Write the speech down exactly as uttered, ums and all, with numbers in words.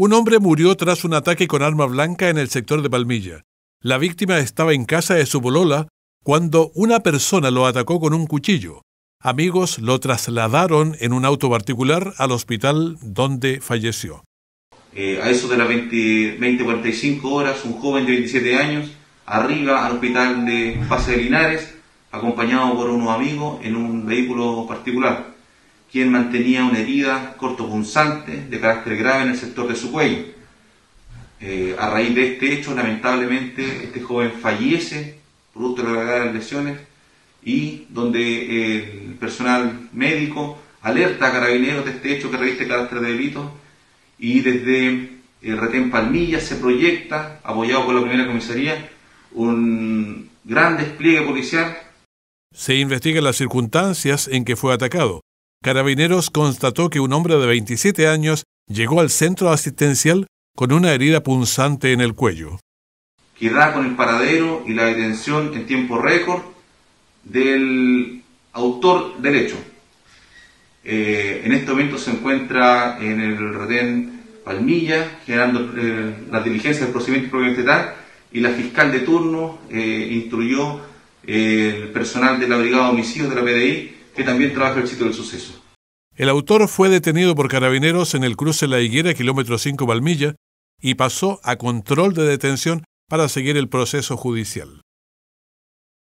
Un hombre murió tras un ataque con arma blanca en el sector de Palmilla. La víctima estaba en casa de su polola cuando una persona lo atacó con un cuchillo. Amigos lo trasladaron en un auto particular al hospital donde falleció. Eh, a eso de las veinte cuarenta y cinco horas, un joven de veintisiete años arriba al hospital de Pase de Linares, acompañado por unos amigos en un vehículo particular, quien mantenía una herida cortopunzante de carácter grave en el sector de su cuello. Eh, a raíz de este hecho, lamentablemente, este joven fallece producto de la gravedad de las lesiones, y donde el personal médico alerta a Carabineros de este hecho que reviste carácter de delito, y desde el retén Palmilla se proyecta, apoyado por la primera comisaría, un gran despliegue policial. Se investigan las circunstancias en que fue atacado. Carabineros constató que un hombre de veintisiete años llegó al centro asistencial con una herida punzante en el cuello. Queda con el paradero y la detención en tiempo récord del autor del hecho. Eh, en este momento se encuentra en el retén Palmilla, generando eh, las diligencias del procedimiento propiamente tal, y la fiscal de turno eh, instruyó eh, el personal de la Brigada de Homicidios de la P D I, que también trabaja en el sitio del suceso. El autor fue detenido por Carabineros en el cruce La Higuera, kilómetro cinco Palmilla, y pasó a control de detención para seguir el proceso judicial.